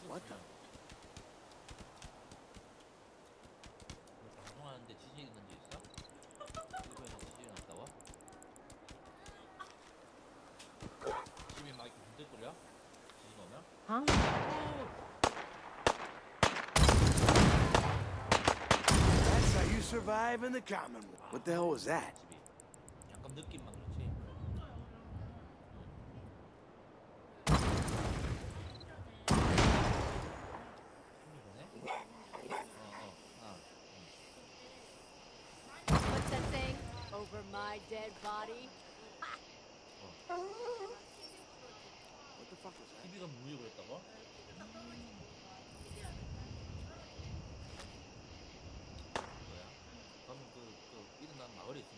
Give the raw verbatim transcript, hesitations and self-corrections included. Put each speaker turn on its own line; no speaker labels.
What the?
방송하는데 지진이 있는 적 있어? 일본에서 지진이 났다고? 집이 막 이렇게 흔들거려? 지진 오면?
Huh?
That's how you survive in the Commonwealth. What the hell was that?
집이 약간 느낌만 그렇지.
What's that thing? Over my dead body?
What the fuck was that?
티비가 물려 그랬다고? 뭐야? 방금 그, 그 일어난 마을에 있어.